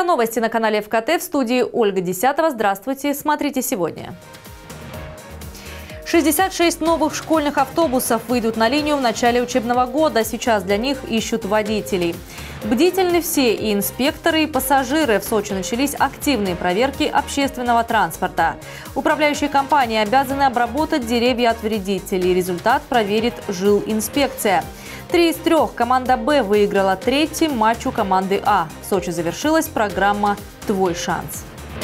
новости на канале ФКТ, в студии Ольга Десятова. Здравствуйте, смотрите сегодня. 66 новых школьных автобусов выйдут на линию в начале учебного года. Сейчас для них ищут водителей. Бдительны все и инспекторы, и пассажиры. В Сочи начались активные проверки общественного транспорта. Управляющие компании обязаны обработать деревья от вредителей. Результат проверит жилинспекция. 3 из 3 команда «Б» выиграла третий матч у команды «А». В Сочи завершилась программа «Твой шанс».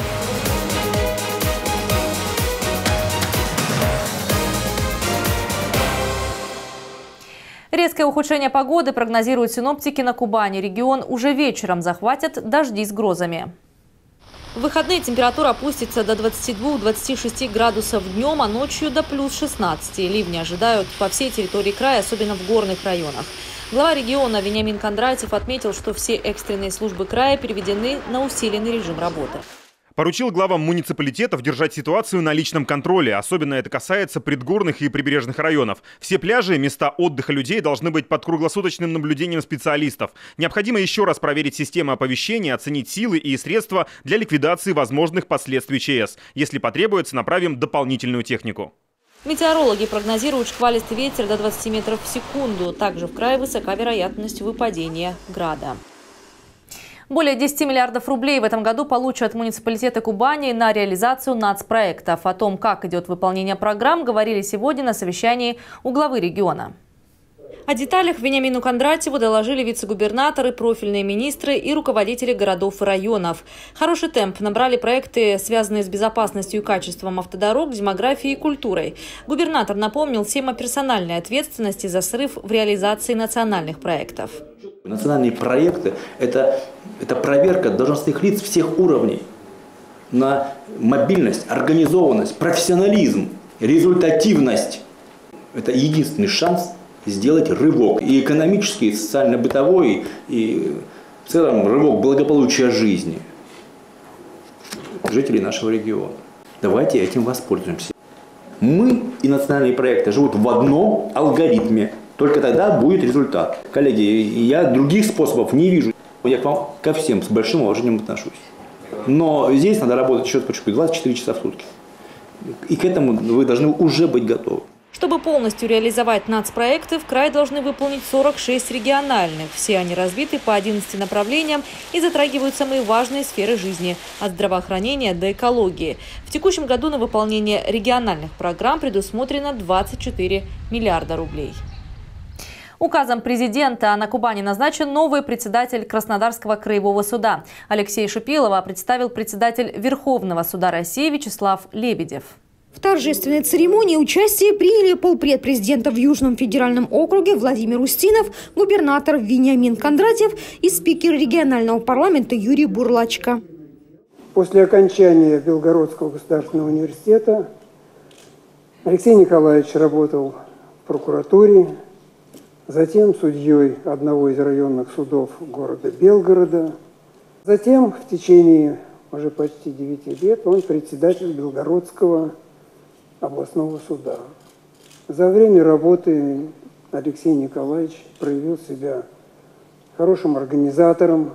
Резкое ухудшение погоды прогнозируют синоптики на Кубани. Регион уже вечером захватят дожди с грозами. В выходные температура опустится до 22-26 градусов днем, а ночью до плюс 16. Ливни ожидают по всей территории края, особенно в горных районах. Глава региона Вениамин Кондратьев отметил, что все экстренные службы края переведены на усиленный режим работы. Поручил главам муниципалитетов держать ситуацию на личном контроле. Особенно это касается предгорных и прибрежных районов. Все пляжи, места отдыха людей должны быть под круглосуточным наблюдением специалистов. Необходимо еще раз проверить систему оповещения, оценить силы и средства для ликвидации возможных последствий ЧС. Если потребуется, направим дополнительную технику. Метеорологи прогнозируют шквалистый ветер до 20 метров в секунду. Также в крае высока вероятность выпадения града. Более 10 миллиардов рублей в этом году получат муниципалитеты Кубани на реализацию нацпроектов. О том, как идет выполнение программ, говорили сегодня на совещании у главы региона. О деталях Вениамину Кондратьеву доложили вице-губернаторы, профильные министры и руководители городов и районов. Хороший темп набрали проекты, связанные с безопасностью и качеством автодорог, демографией и культурой. Губернатор напомнил всем о персональной ответственности за срыв в реализации национальных проектов. Национальные проекты – это проверка должностных лиц всех уровней на мобильность, организованность, профессионализм, результативность. Это единственный шанс сделать рывок и экономический, и социально-бытовой, и в целом рывок благополучия жизни жителей нашего региона. Давайте этим воспользуемся. Мы и национальные проекты живут в одном алгоритме. Только тогда будет результат. Коллеги, я других способов не вижу. Я к вам ко всем с большим уважением отношусь. Но здесь надо работать еще 24 часа в сутки. И к этому вы должны уже быть готовы. Чтобы полностью реализовать нацпроекты, в край должны выполнить 46 региональных. Все они разбиты по 11 направлениям и затрагивают самые важные сферы жизни – от здравоохранения до экологии. В текущем году на выполнение региональных программ предусмотрено 24 миллиарда рублей. Указом президента на Кубани назначен новый председатель Краснодарского краевого суда. Алексея Шипилова представил председатель Верховного суда России Вячеслав Лебедев. В торжественной церемонии участие приняли полпред президента в Южном федеральном округе Владимир Устинов, губернатор Вениамин Кондратьев и спикер регионального парламента Юрий Бурлачко. После окончания Белгородского государственного университета Алексей Николаевич работал в прокуратуре, затем судьей одного из районных судов города Белгорода. Затем в течение уже почти 9 лет он председатель Белгородского областного суда. За время работы Алексей Николаевич проявил себя хорошим организатором,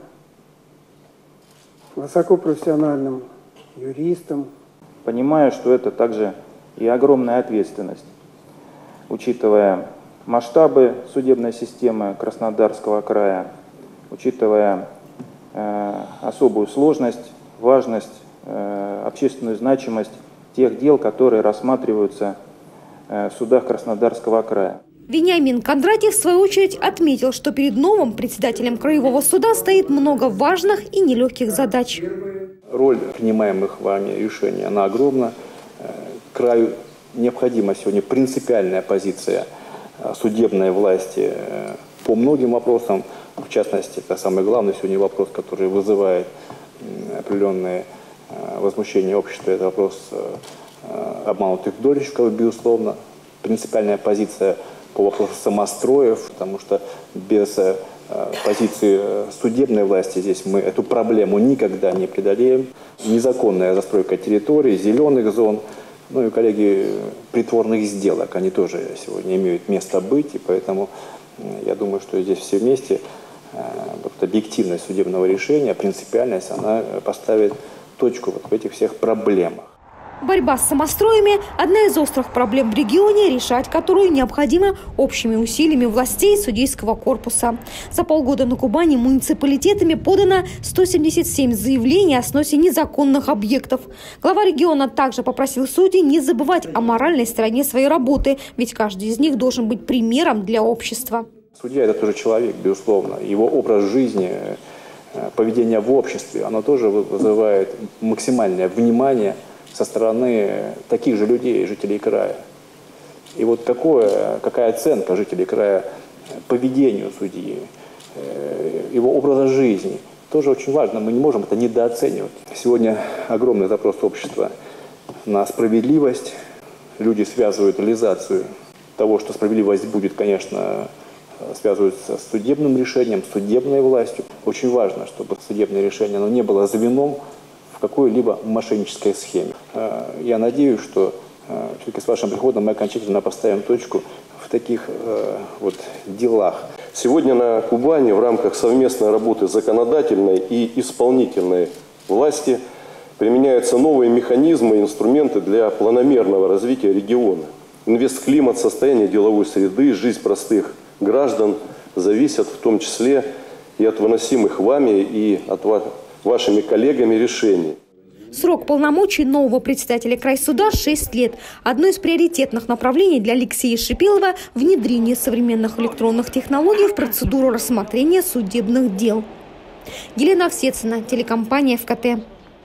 высокопрофессиональным юристом. Понимаю, что это также и огромная ответственность, учитывая масштабы судебной системы Краснодарского края, учитывая особую сложность, важность, общественную значимость тех дел, которые рассматриваются в судах Краснодарского края. Вениамин Кондратьев, в свою очередь, отметил, что перед новым председателем краевого суда стоит много важных и нелегких задач. Роль принимаемых вами решений, она огромна. Краю необходима сегодня принципиальная позиция судебной власти по многим вопросам. В частности, это самый главный сегодня вопрос, который вызывает определенные возмущения общества. Это вопрос обманутых дольщиков, безусловно. Принципиальная позиция по вопросу самостроев, потому что без позиции судебной власти здесь мы эту проблему никогда не преодолеем. Незаконная застройка территорий, зеленых зон, ну и, коллеги, притворных сделок, они тоже сегодня имеют место быть, и поэтому я думаю, что здесь все вместе вот объективность судебного решения, принципиальность, она поставит точку вот в этих всех проблемах. Борьба с самостроями – одна из острых проблем в регионе, решать которую необходимо общими усилиями властей судейского корпуса. За полгода на Кубани муниципалитетами подано 177 заявлений о сносе незаконных объектов. Глава региона также попросил судей не забывать о моральной стороне своей работы, ведь каждый из них должен быть примером для общества. Судья – это тоже человек, безусловно. Его образ жизни, поведение в обществе, оно тоже вызывает максимальное внимание со стороны таких же людей, жителей края. И вот какая оценка жителей края поведению судьи, его образа жизни, тоже очень важно, мы не можем это недооценивать. Сегодня огромный запрос общества на справедливость. Люди связывают реализацию того, что справедливость будет, конечно, связываются с судебным решением, с судебной властью. Очень важно, чтобы судебное решение оно не было звеном в какой-либо мошеннической схеме. Я надеюсь, что все-таки с вашим приходом мы окончательно поставим точку в таких вот делах. Сегодня на Кубани в рамках совместной работы законодательной и исполнительной власти применяются новые механизмы и инструменты для планомерного развития региона. Инвестклимат, состояние деловой среды, жизнь простых граждан зависят в том числе и от выносимых вами и от вашими коллегами решений. Срок полномочий нового председателя крайсуда – 6 лет. Одно из приоритетных направлений для Алексея Шипилова – внедрение современных электронных технологий в процедуру рассмотрения судебных дел. Елена Овсецина, телекомпания ФКТ.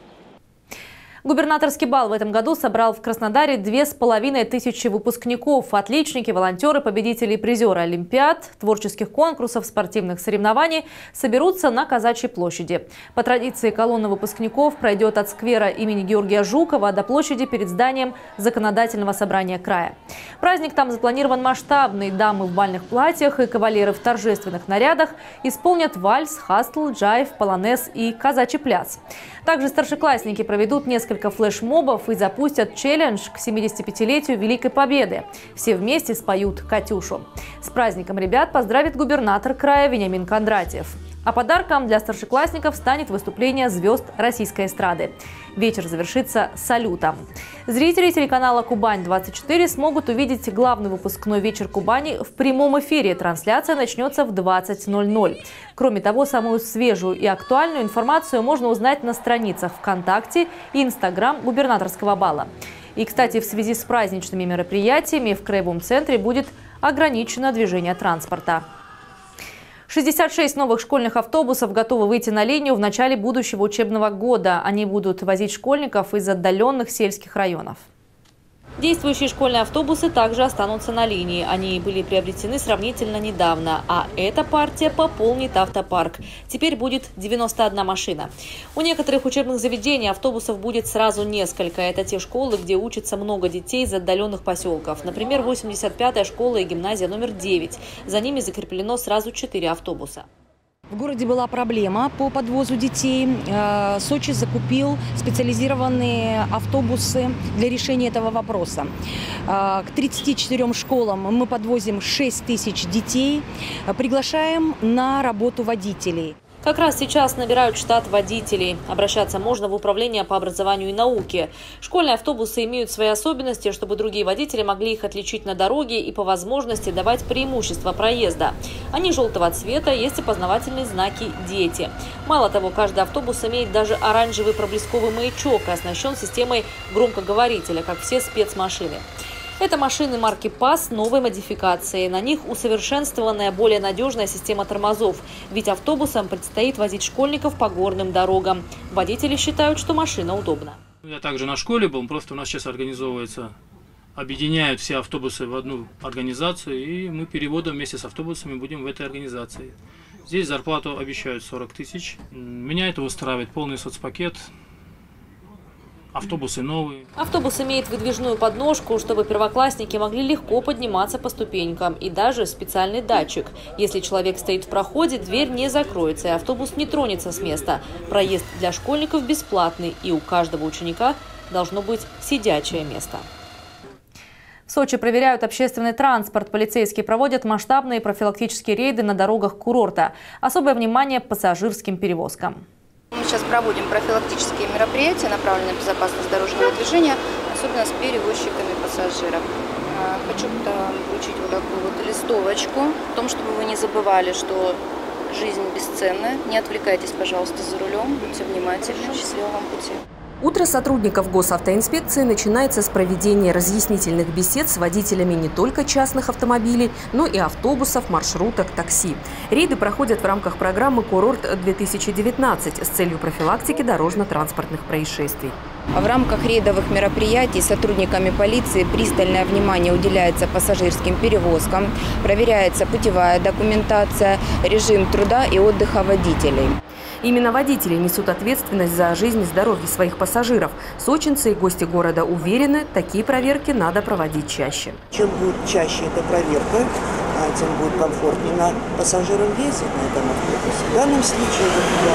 Губернаторский бал в этом году собрал в Краснодаре 2500 выпускников. Отличники, волонтеры, победители и призеры олимпиад, творческих конкурсов, спортивных соревнований соберутся на Казачьей площади. По традиции колонна выпускников пройдет от сквера имени Георгия Жукова до площади перед зданием Законодательного собрания края. Праздник там запланирован масштабный. Дамы в бальных платьях и кавалеры в торжественных нарядах исполнят вальс, хастл, джайв, полонез и казачий пляс. Также старшеклассники проведут несколько флешмобов и запустят челлендж к 75-летию Великой Победы. Все вместе споют «Катюшу». С праздником ребят поздравит губернатор края Вениамин Кондратьев. А подарком для старшеклассников станет выступление звезд российской эстрады. Вечер завершится салютом. Зрители телеканала «Кубань-24» смогут увидеть главный выпускной вечер Кубани в прямом эфире. Трансляция начнется в 20:00. Кроме того, самую свежую и актуальную информацию можно узнать на страницах ВКонтакте и Инстаграм губернаторского бала. И, кстати, в связи с праздничными мероприятиями в краевом центре будет ограничено движение транспорта. 66 новых школьных автобусов готовы выйти на линию в начале будущего учебного года. Они будут возить школьников из отдаленных сельских районов. Действующие школьные автобусы также останутся на линии. Они были приобретены сравнительно недавно, а эта партия пополнит автопарк. Теперь будет 91 машина. У некоторых учебных заведений автобусов будет сразу несколько. Это те школы, где учатся много детей из отдаленных поселков. Например, 85-я школа и гимназия номер 9. За ними закреплено сразу 4 автобуса. В городе была проблема по подвозу детей. Сочи закупил специализированные автобусы для решения этого вопроса. К 34 школам мы подвозим 6000 детей. Приглашаем на работу водителей. Как раз сейчас набирают штат водителей. Обращаться можно в управление по образованию и науке. Школьные автобусы имеют свои особенности, чтобы другие водители могли их отличить на дороге и по возможности давать преимущество проезда. Они желтого цвета, есть опознавательные знаки «Дети». Мало того, каждый автобус имеет даже оранжевый проблесковый маячок и оснащен системой громкоговорителя, как все спецмашины. Это машины марки ПАС новой модификации. На них усовершенствованная, более надежная система тормозов. Ведь автобусам предстоит возить школьников по горным дорогам. Водители считают, что машина удобна. Я также на школе был, просто у нас сейчас организовывается, объединяют все автобусы в одну организацию, и мы переводом вместе с автобусами будем в этой организации. Здесь зарплату обещают 40 тысяч. Меня это устраивает, полный соцпакет. Автобусы новые. Автобус имеет выдвижную подножку, чтобы первоклассники могли легко подниматься по ступенькам. И даже специальный датчик. Если человек стоит в проходе, дверь не закроется, и автобус не тронется с места. Проезд для школьников бесплатный, и у каждого ученика должно быть сидячее место. В Сочи проверяют общественный транспорт. Полицейские проводят масштабные профилактические рейды на дорогах курорта. Особое внимание пассажирским перевозкам. Мы сейчас проводим профилактические мероприятия, направленные на безопасность дорожного движения, особенно с перевозчиками пассажиров. Хочу вручить вот такую вот листовочку о том, чтобы вы не забывали, что жизнь бесценна. Не отвлекайтесь, пожалуйста, за рулем, будьте внимательны. Счастливого вам пути. Утро сотрудников госавтоинспекции начинается с проведения разъяснительных бесед с водителями не только частных автомобилей, но и автобусов, маршруток, такси. Рейды проходят в рамках программы «Курорт-2019» с целью профилактики дорожно-транспортных происшествий. В рамках рейдовых мероприятий сотрудниками полиции пристальное внимание уделяется пассажирским перевозкам, проверяется путевая документация, режим труда и отдыха водителей. Именно водители несут ответственность за жизнь и здоровье своих пассажиров. Сочинцы и гости города уверены, такие проверки надо проводить чаще. Чем будет чаще эта проверка, тем будет комфортнее пассажирам ездить на этом автобусе. В данном случае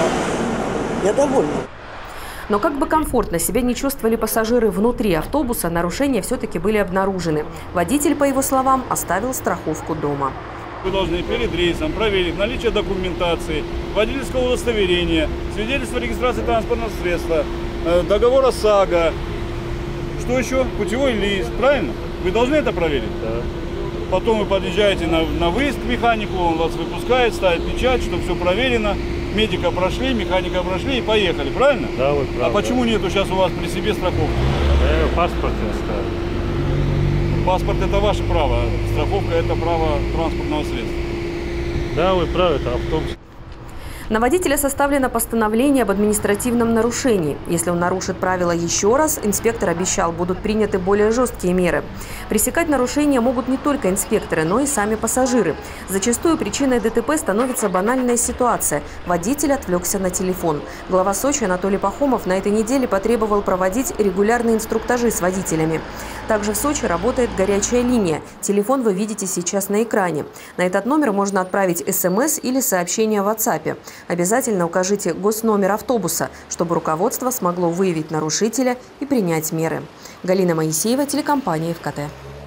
я довольна. Но как бы комфортно себя не чувствовали пассажиры внутри автобуса, нарушения все-таки были обнаружены. Водитель, по его словам, оставил страховку дома. Вы должны перед рейсом проверить наличие документации, водительского удостоверения, свидетельство о регистрации транспортного средства, договора САГА. Что еще? Путевой лист. Правильно? Вы должны это проверить? Да. Потом вы подъезжаете на выезд к механику, он вас выпускает, ставит печать, что все проверено. Медика прошли, механика прошли и поехали. Правильно? Да, вы правы. А почему нету сейчас у вас при себе страховки? Паспорт я оставил. Паспорт – это ваше право, страховка – это право транспортного средства. Да, вы правы, это автобус. На водителя составлено постановление об административном нарушении. Если он нарушит правила еще раз, инспектор обещал, будут приняты более жесткие меры. Пресекать нарушения могут не только инспекторы, но и сами пассажиры. Зачастую причиной ДТП становится банальная ситуация. Водитель отвлекся на телефон. Глава Сочи Анатолий Пахомов на этой неделе потребовал проводить регулярные инструктажи с водителями. Также в Сочи работает горячая линия. Телефон вы видите сейчас на экране. На этот номер можно отправить СМС или сообщение в WhatsApp. Обязательно укажите госномер автобуса, чтобы руководство смогло выявить нарушителя и принять меры. Галина Моисеева, телекомпания ФКТ.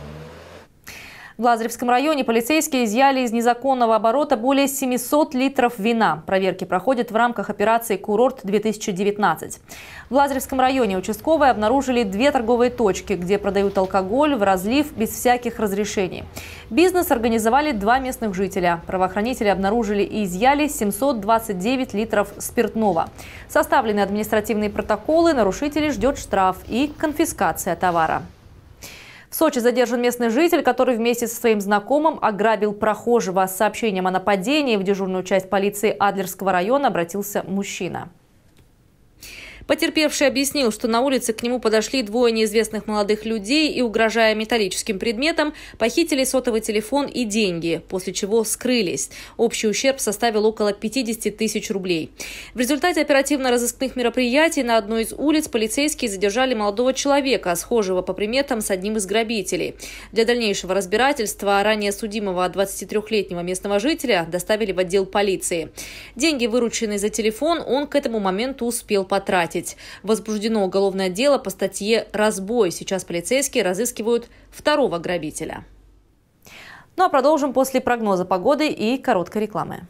В Лазаревском районе полицейские изъяли из незаконного оборота более 700 литров вина. Проверки проходят в рамках операции «Курорт-2019». В Лазаревском районе участковые обнаружили 2 торговые точки, где продают алкоголь в разлив без всяких разрешений. Бизнес организовали 2 местных жителя. Правоохранители обнаружили и изъяли 729 литров спиртного. Составлены административные протоколы, нарушителей ждет штраф и конфискация товара. В Сочи задержан местный житель, который вместе со своим знакомым ограбил прохожего. С сообщением о нападении в дежурную часть полиции Адлерского района обратился мужчина. Потерпевший объяснил, что на улице к нему подошли 2 неизвестных молодых людей и, угрожая металлическим предметом, похитили сотовый телефон и деньги, после чего скрылись. Общий ущерб составил около 50 тысяч рублей. В результате оперативно-розыскных мероприятий на одной из улиц полицейские задержали молодого человека, схожего по приметам с одним из грабителей. Для дальнейшего разбирательства ранее судимого 23-летнего местного жителя доставили в отдел полиции. Деньги, вырученные за телефон, он к этому моменту успел потратить. Возбуждено уголовное дело по статье «Разбой». Сейчас полицейские разыскивают 2-го грабителя. Ну а продолжим после прогноза погоды и короткой рекламы.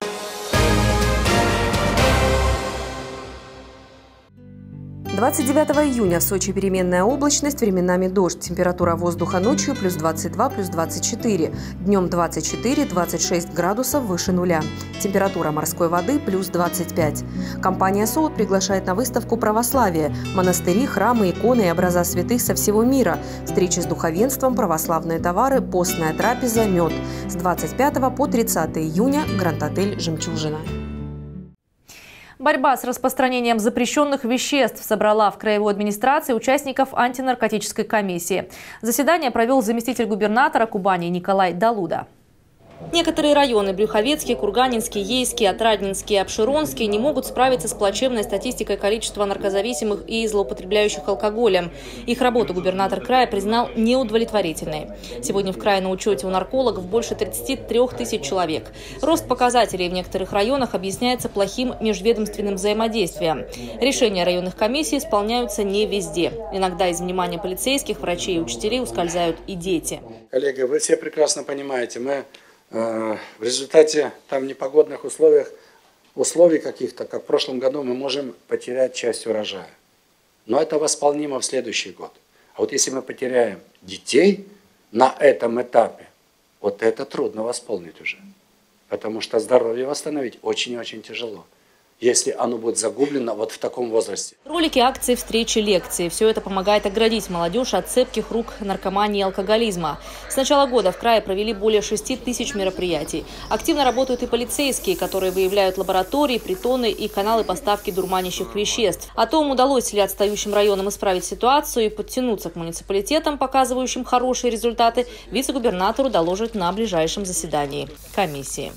– 29 июня в Сочи переменная облачность, временами дождь. Температура воздуха ночью плюс 22, плюс 24. Днем 24-26 градусов выше нуля. Температура морской воды плюс 25. Компания «Солод» приглашает на выставку православия. Монастыри, храмы, иконы и образа святых со всего мира. Встречи с духовенством, православные товары, постная трапеза, мед. С 25 по 30 июня Гранд-отель «Жемчужина». Борьба с распространением запрещенных веществ собрала в краевой администрации участников антинаркотической комиссии. Заседание провел заместитель губернатора Кубани Николай Далуда. Некоторые районы – Брюховецкий, Курганинский, Ейский, Отрадненский и Обширонский – не могут справиться с плачевной статистикой количества наркозависимых и злоупотребляющих алкоголем. Их работу губернатор края признал неудовлетворительной. Сегодня в крае на учете у наркологов больше 33 тысяч человек. Рост показателей в некоторых районах объясняется плохим межведомственным взаимодействием. Решения районных комиссий исполняются не везде. Иногда из внимания полицейских, врачей и учителей ускользают и дети. Коллеги, вы все прекрасно понимаете, мы в результате там непогодных условий каких-то, как в прошлом году, мы можем потерять часть урожая. Но это восполнимо в следующий год. А вот если мы потеряем детей на этом этапе, вот это трудно восполнить уже. Потому что здоровье восстановить очень и очень тяжело, если оно будет загублено вот в таком возрасте. Ролики, акции, встречи, лекции – все это помогает оградить молодежь от цепких рук наркомании и алкоголизма. С начала года в крае провели более 6 тысяч мероприятий. Активно работают и полицейские, которые выявляют лаборатории, притоны и каналы поставки дурманящих веществ. О том, удалось ли отстающим районам исправить ситуацию и подтянуться к муниципалитетам, показывающим хорошие результаты, вице-губернатору доложат на ближайшем заседании комиссии.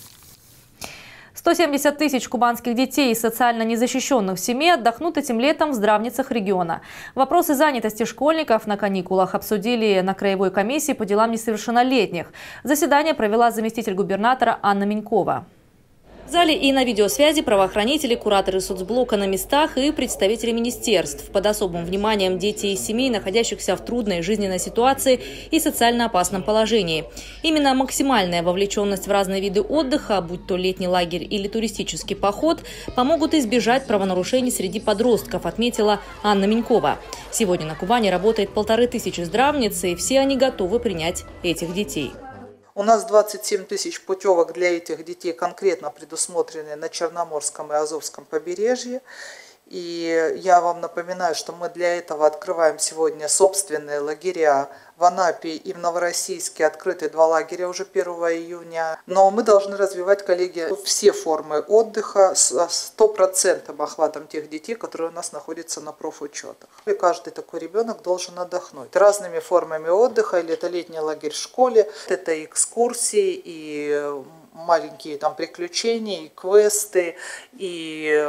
170 тысяч кубанских детей из социально незащищенных семей отдохнут этим летом в здравницах региона. Вопросы занятости школьников на каникулах обсудили на краевой комиссии по делам несовершеннолетних. Заседание провела заместитель губернатора Анна Минькова. В зале и на видеосвязи правоохранители, кураторы соцблока на местах и представители министерств. Под особым вниманием дети из семей, находящихся в трудной жизненной ситуации и социально опасном положении. Именно максимальная вовлеченность в разные виды отдыха, будь то летний лагерь или туристический поход, помогут избежать правонарушений среди подростков, отметила Анна Минькова. Сегодня на Кубани работает 1500 здравниц, и все они готовы принять этих детей. У нас 27 тысяч путевок для этих детей конкретно предусмотрены на Черноморском и Азовском побережье. И я вам напоминаю, что мы для этого открываем сегодня собственные лагеря. В Анапе и в Новороссийске открыты 2 лагеря уже 1 июня. Но мы должны развивать, коллеги, все формы отдыха с 100% охватом тех детей, которые у нас находятся на профучетах. И каждый такой ребенок должен отдохнуть разными формами отдыха. Или это летний лагерь в школе, это экскурсии и маленькие там приключения, и квесты, и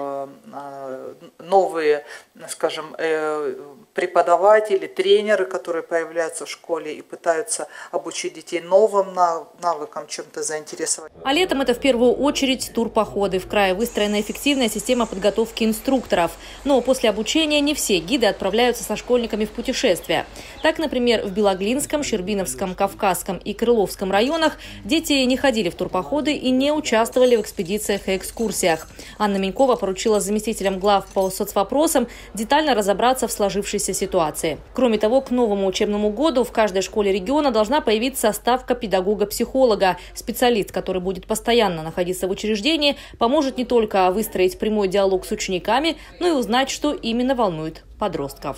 новые, скажем, преподаватели, тренеры, которые появляются в школе и пытаются обучить детей новым навыкам, чем-то заинтересовать. А летом это в первую очередь турпоходы. В крае выстроена эффективная система подготовки инструкторов. Но после обучения не все гиды отправляются со школьниками в путешествия. Так, например, в Белоглинском, Щербиновском, Кавказском и Крыловском районах дети не ходили в турпоходы и не участвовали в экспедициях и экскурсиях. Анна Минькова поручила заместителям глав по соцвопросам детально разобраться в сложившейся ситуации. Кроме того, к новому учебному году в каждой школе региона должна появиться ставка педагога-психолога. Специалист, который будет постоянно находиться в учреждении, поможет не только выстроить прямой диалог с учениками, но и узнать, что именно волнует подростков.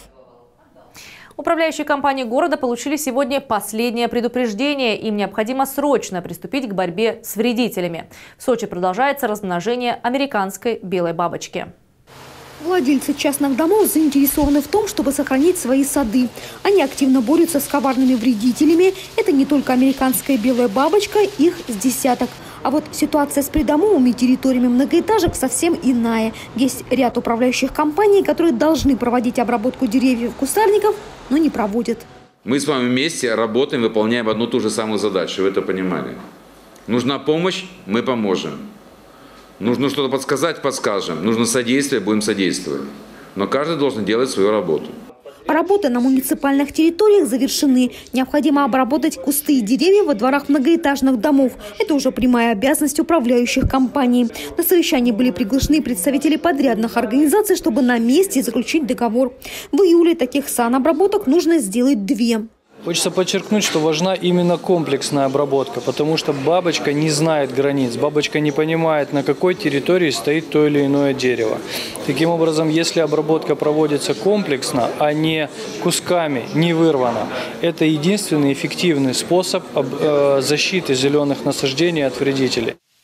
Управляющие компании города получили сегодня последнее предупреждение. Им необходимо срочно приступить к борьбе с вредителями. В Сочи продолжается размножение американской белой бабочки. Владельцы частных домов заинтересованы в том, чтобы сохранить свои сады. Они активно борются с коварными вредителями. Это не только американская белая бабочка, их с десяток. А вот ситуация с придомовыми территориями многоэтажек совсем иная. Есть ряд управляющих компаний, которые должны проводить обработку деревьев и кустарников, но не проводят. Мы с вами вместе работаем, выполняем одну и ту же самую задачу, вы это понимали. Нужна помощь, мы поможем. Нужно что-то подсказать, подскажем. Нужно содействие, будем содействовать. Но каждый должен делать свою работу. Работы на муниципальных территориях завершены. Необходимо обработать кусты и деревья во дворах многоэтажных домов. Это уже прямая обязанность управляющих компаний. На совещании были приглашены представители подрядных организаций, чтобы на месте заключить договор. В июле таких санобработок нужно сделать 2. Хочется подчеркнуть, что важна именно комплексная обработка, потому что бабочка не знает границ, бабочка не понимает, на какой территории стоит то или иное дерево. Таким образом, если обработка проводится комплексно, а не кусками, не вырвано, это единственный эффективный способ защиты зеленых насаждений от вредителей.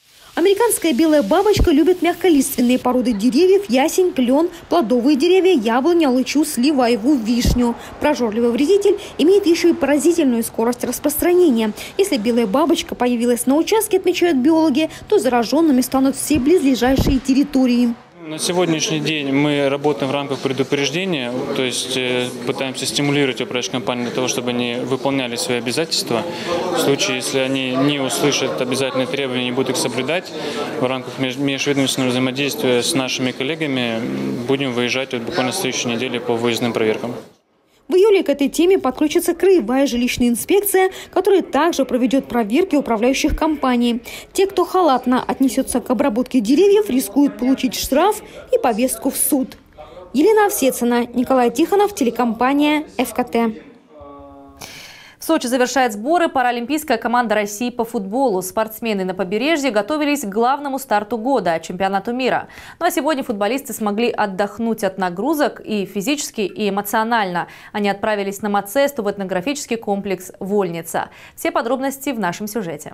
Американская белая бабочка любит мягколиственные породы деревьев: ясень, клен, плодовые деревья, яблоню, алычу, сливу, айву, вишню. Прожорливый вредитель имеет еще и поразительную скорость распространения. Если белая бабочка появилась на участке, отмечают биологи, то зараженными станут все близлежащие территории. На сегодняшний день мы работаем в рамках предупреждения, то есть пытаемся стимулировать управляющие компании для того, чтобы они выполняли свои обязательства. В случае, если они не услышат обязательные требования, не будут их соблюдать, в рамках межведомственного взаимодействия с нашими коллегами будем выезжать буквально в следующей неделе по выездным проверкам. В июле к этой теме подключится краевая жилищная инспекция, которая также проведет проверки управляющих компаний. Те, кто халатно отнесется к обработке деревьев, рискуют получить штраф и повестку в суд. Елена Овсецина, Николай Тихонов, телекомпания ФКТ. В Сочи завершает сборы паралимпийская команда России по футболу. Спортсмены на побережье готовились к главному старту года – чемпионату мира. Ну а сегодня футболисты смогли отдохнуть от нагрузок и физически, и эмоционально. Они отправились на Мацесту в этнографический комплекс «Вольница». Все подробности в нашем сюжете.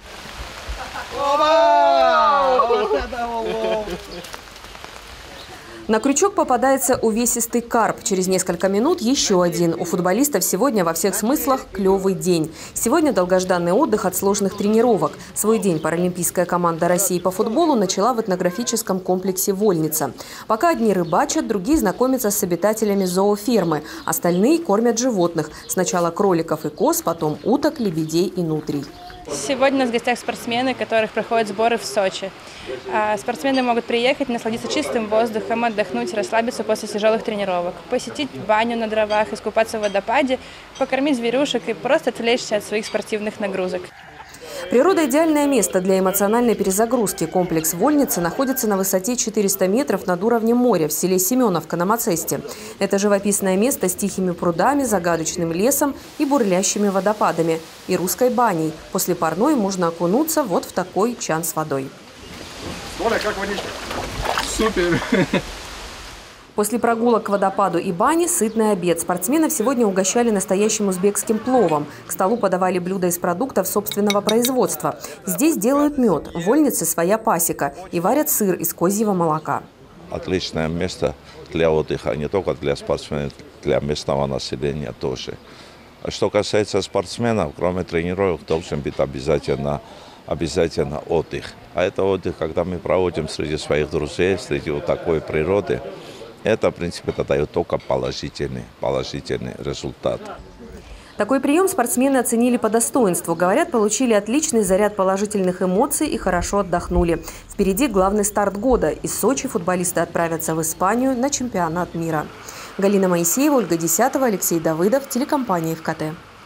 На крючок попадается увесистый карп. Через несколько минут еще один. У футболистов сегодня во всех смыслах клевый день. Сегодня долгожданный отдых от сложных тренировок. Свой день паралимпийская команда России по футболу начала в этнографическом комплексе «Вольница». Пока одни рыбачат, другие знакомятся с обитателями зоофермы. Остальные кормят животных. Сначала кроликов и коз, потом уток, лебедей и нутрий. Сегодня у нас в гостях спортсмены, которых проходят сборы в Сочи. Спортсмены могут приехать, насладиться чистым воздухом, отдохнуть, расслабиться после тяжелых тренировок, посетить баню на дровах, искупаться в водопаде, покормить зверюшек и просто отвлечься от своих спортивных нагрузок. Природа – идеальное место для эмоциональной перезагрузки. Комплекс «Вольница» находится на высоте 400 метров над уровнем моря в селе Семеновка на Мацесте. Это живописное место с тихими прудами, загадочным лесом и бурлящими водопадами. И русской баней. После парной можно окунуться вот в такой чан с водой. Оля, как водичка? Супер! После прогулок к водопаду и бане сытный обед. Спортсменов сегодня угощали настоящим узбекским пловом. К столу подавали блюда из продуктов собственного производства. Здесь делают мед, в Вольнице своя пасека и варят сыр из козьего молока. Отличное место для отдыха, не только для спортсменов, для местного населения тоже. Что касается спортсменов, кроме тренировок, должен быть обязательно отдых. А это отдых, когда мы проводим среди своих друзей, среди вот такой природы. Это, в принципе, дает только положительный результат. Такой прием спортсмены оценили по достоинству. Говорят, получили отличный заряд положительных эмоций и хорошо отдохнули. Впереди главный старт года. Из Сочи футболисты отправятся в Испанию на чемпионат мира. Галина Моисеева, Ольга Десятова, Алексей Давыдов, телекомпания ФКТ.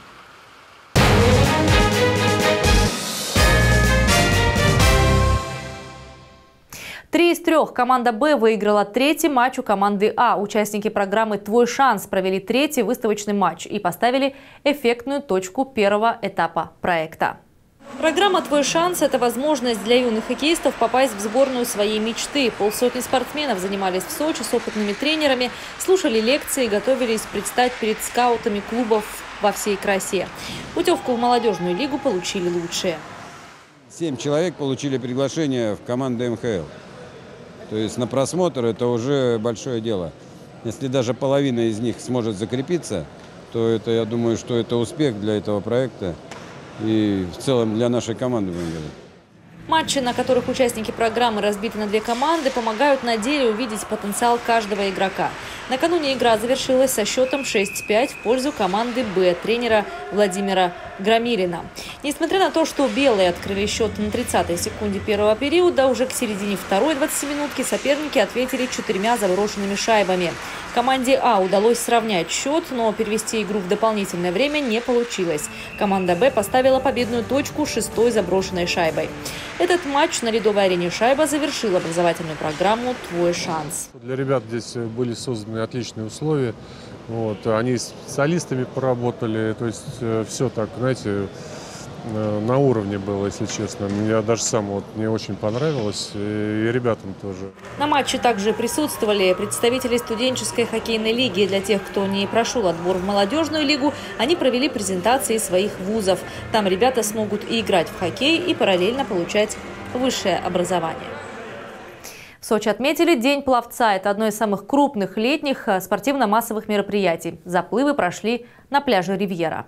3 из 3 команда «Б» выиграла 3-й матч у команды «А». Участники программы «Твой шанс» провели 3-й выставочный матч и поставили эффектную точку первого этапа проекта. Программа «Твой шанс» – это возможность для юных хоккеистов попасть в сборную своей мечты. Полсотни спортсменов занимались в Сочи с опытными тренерами, слушали лекции и готовились предстать перед скаутами клубов во всей красе. Путевку в молодежную лигу получили лучшие. 7 человек получили приглашение в команду МХЛ. То есть на просмотр это уже большое дело. Если даже половина из них сможет закрепиться, то это, я думаю, что это успех для этого проекта и в целом для нашей команды. Матчи, на которых участники программы разбиты на 2 команды, помогают на деле увидеть потенциал каждого игрока. Накануне игра завершилась со счетом 6-5 в пользу команды «Б» тренера Владимира Громилина. Несмотря на то, что белые открыли счет на 30-й секунде первого периода, уже к середине второй 20-минутки соперники ответили 4 заброшенными шайбами. Команде «А» удалось сравнять счет, но перевести игру в дополнительное время не получилось. Команда «Б» поставила победную точку 6-й заброшенной шайбой. Этот матч на ледовой арене «Шайба» завершил образовательную программу «Твой шанс». Для ребят здесь были созданы отличные условия. Они с специалистами поработали, то есть все так, знаете, на уровне было, если честно. Я даже сам мне очень понравилось, и ребятам тоже. На матче также присутствовали представители студенческой хоккейной лиги. Для тех, кто не прошел отбор в молодежную лигу, они провели презентации своих вузов. Там ребята смогут и играть в хоккей, и параллельно получать высшее образование. В Сочи отметили День пловца. Это одно из самых крупных летних спортивно-массовых мероприятий. Заплывы прошли на пляже Ривьера.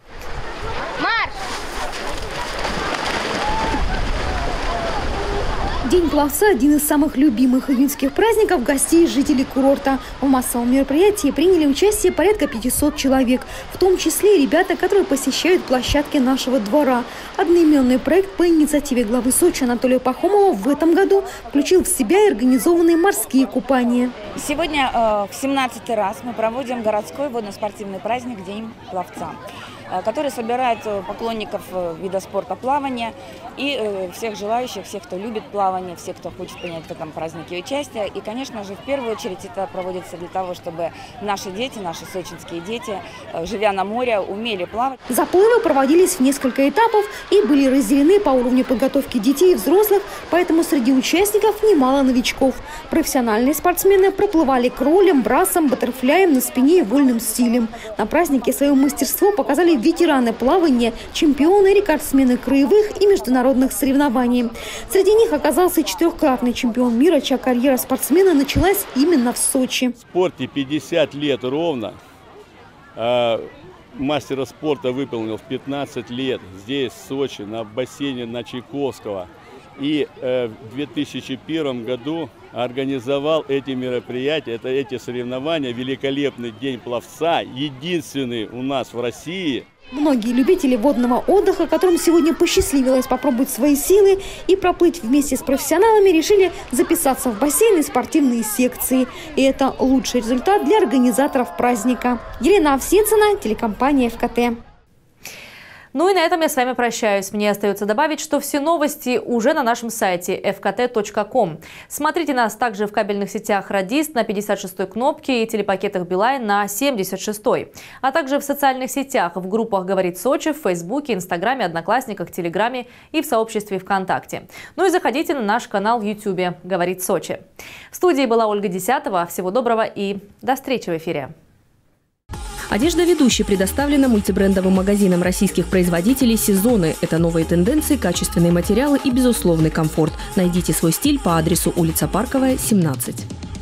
День пловца – один из самых любимых июньских праздников гостей и жителей курорта. В массовом мероприятии приняли участие порядка 500 человек, в том числе и ребята, которые посещают площадки нашего двора. Одноименный проект по инициативе главы Сочи Анатолия Пахомова в этом году включил в себя и организованные морские купания. Сегодня в 17-й раз мы проводим городской водно-спортивный праздник День пловца, который собирает поклонников вида спорта плавания и всех желающих, всех, кто любит плавание, всех, кто хочет принять в этом празднике участие. И, конечно же, в первую очередь это проводится для того, чтобы наши дети, наши сочинские дети, живя на море, умели плавать. Заплывы проводились в несколько этапов и были разделены по уровню подготовки детей и взрослых, поэтому среди участников немало новичков. Профессиональные спортсмены проплывали кролем, брасом, баттерфляем на спине и вольным стилем. На празднике свое мастерство показали ветераны плавания, чемпионы, рекордсмены краевых и международных соревнований. Среди них оказался четырехкратный чемпион мира, чья карьера спортсмена началась именно в Сочи. В спорте 50 лет ровно. Мастера спорта выполнил в 15 лет здесь, в Сочи, на бассейне на Чайковского. И в 2001 году организовал эти мероприятия, эти соревнования, великолепный День пловца, единственный у нас в России. Многие любители водного отдыха, которым сегодня посчастливилось попробовать свои силы и проплыть вместе с профессионалами, решили записаться в бассейн и спортивные секции. И это лучший результат для организаторов праздника. Елена Овсецина, телекомпания ФКТ. Ну и на этом я с вами прощаюсь. Мне остается добавить, что все новости уже на нашем сайте fkt.com. Смотрите нас также в кабельных сетях «Радист» на 56-й кнопке и телепакетах «Билайн» на 76-й. А также в социальных сетях, в группах «Говорит Сочи», в Фейсбуке, Инстаграме, Одноклассниках, Телеграме и в сообществе ВКонтакте. Ну и заходите на наш канал в Ютубе «Говорит Сочи». В студии была Ольга Десятова. Всего доброго и до встречи в эфире. Одежда «Ведущий» предоставлена мультибрендовым магазином российских производителей «Сезоны». Это новые тенденции, качественные материалы и безусловный комфорт. Найдите свой стиль по адресу улица Парковая, 17.